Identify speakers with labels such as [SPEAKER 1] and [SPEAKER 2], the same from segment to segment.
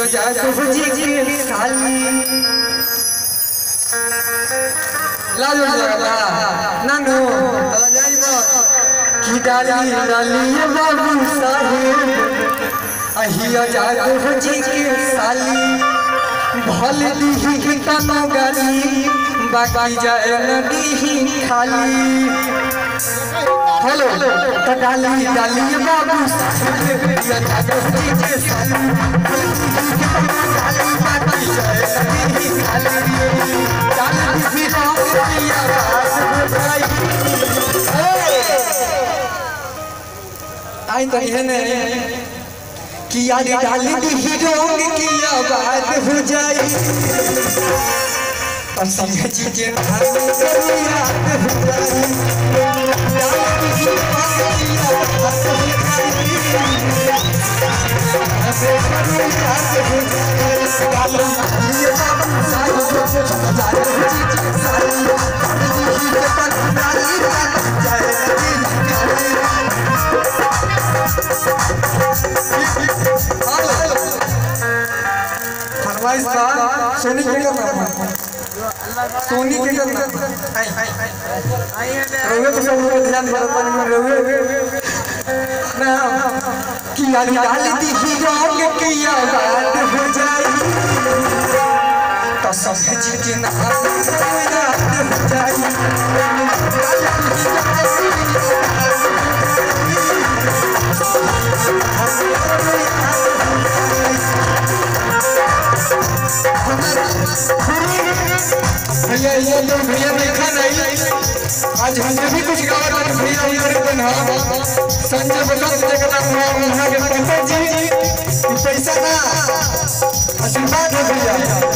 [SPEAKER 1] यादव जी के साली लाजो लगता नानू की डाली डाली बाबू साहेब अहिया यादव जी के साली भल दी तनो गाली बाकी जाए नदी खाली हेलो तो डाली डाली बाबू यादव जी के साली बाकी जाए नदी खाली डाली आई तो है कि यार डाली दी रंग की आवाज हो जाए पसंद जी के याद हो जाए सोनी के सोनी के रोवे तो सब लोग ध्यान बरतन में रोवे ना कि यार डाली दी रंग की आवाज हो जाए तो सब जी के नाम याद हो जाए भैया देखा नहीं आज हमने भी कुछ गाँव भैया संजय बसंत वहाँ के पंडित जी पैसा ना आशीर्वाद हो भैया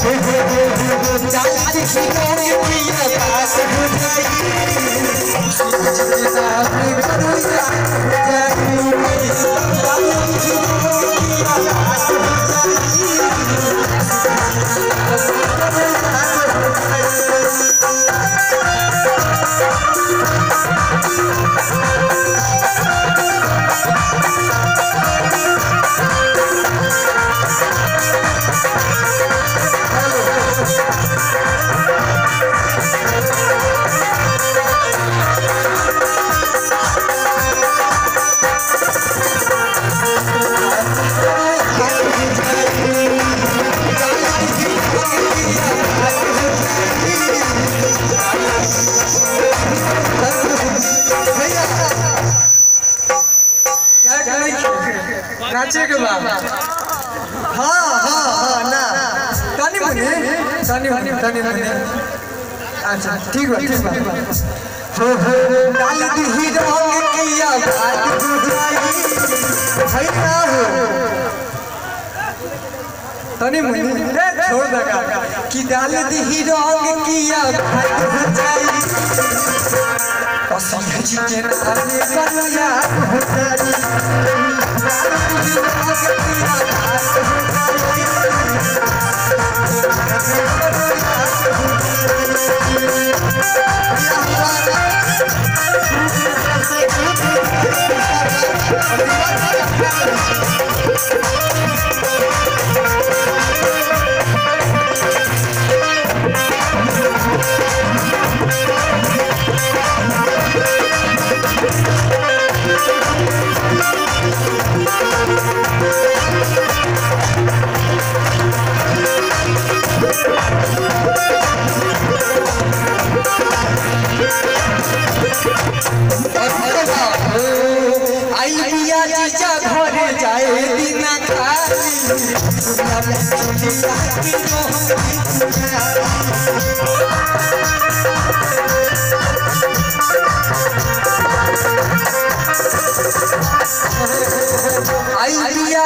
[SPEAKER 1] नाचे के बाद हाँ ना तानी बने अच्छा ठीक बा हो डाली दी रंग की आवाज हो जाए भैया हो तानी बने छोड़ दगा कि डाली दी रंग की आवाज हो जाए पसंद जी के नाम याद हो जाए घर जाए दिन आई दिया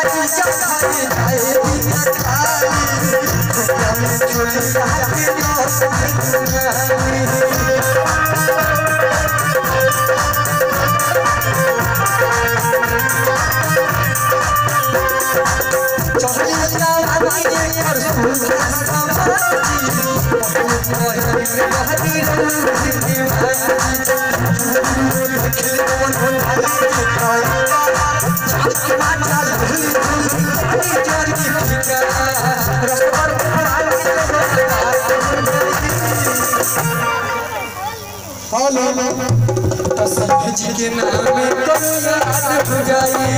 [SPEAKER 1] तो सभी जी के नाम में याद हो जाए